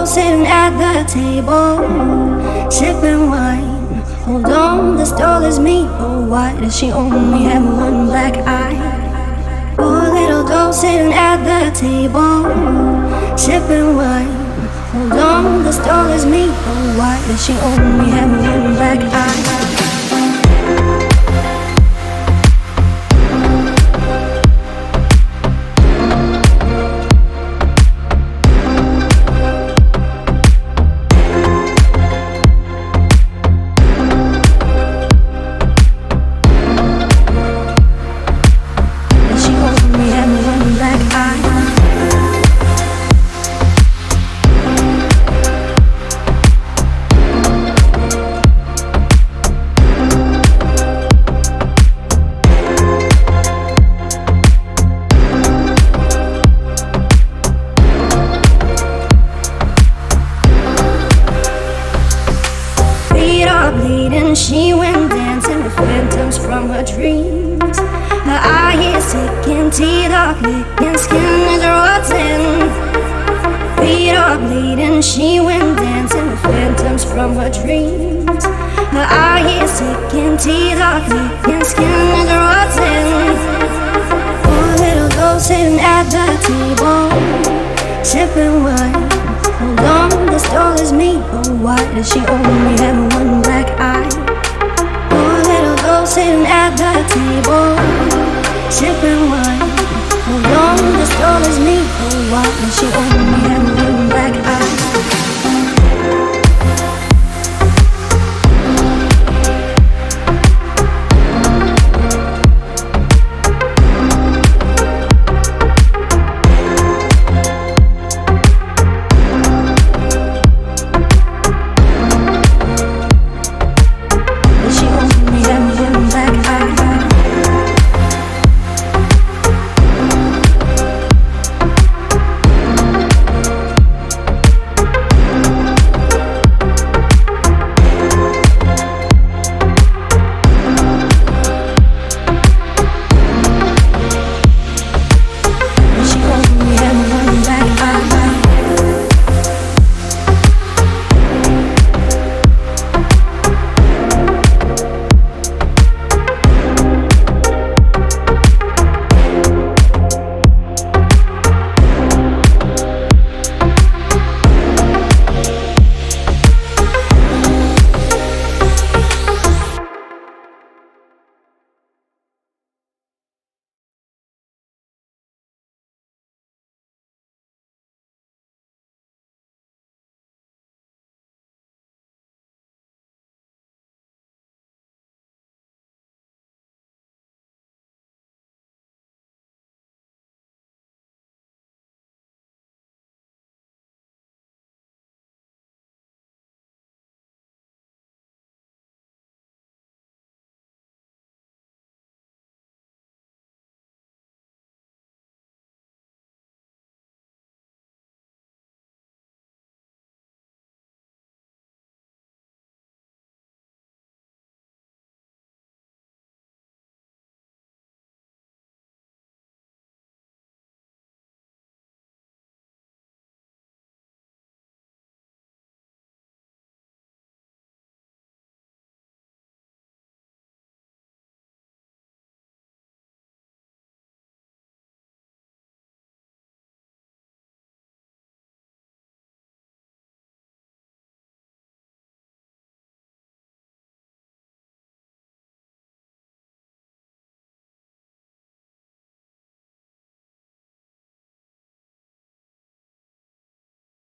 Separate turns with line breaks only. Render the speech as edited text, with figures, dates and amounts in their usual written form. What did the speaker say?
sitting at the table, sipping wine. Hold on, this doll is me. Oh, why does she only have one black eye? Poor little doll sitting at the table, sipping wine. Hold on, this doll is me. Oh, why does she only have one black eye? Bleeding, she went dancing with phantoms from her dreams. Her eye is ticking, teeth are clicking, skin is rotten. Feet are bleeding, she went dancing with phantoms from her dreams. Her eye is ticking, teeth are clicking, skin is rotten. Poor little girl sitting at the table, sipping wine. Hold on, this doll is me. Oh, why does she only have one black eye? Poor little girl sitting at the table, sipping wine. Hold on, this doll is me. Oh, why does she only have one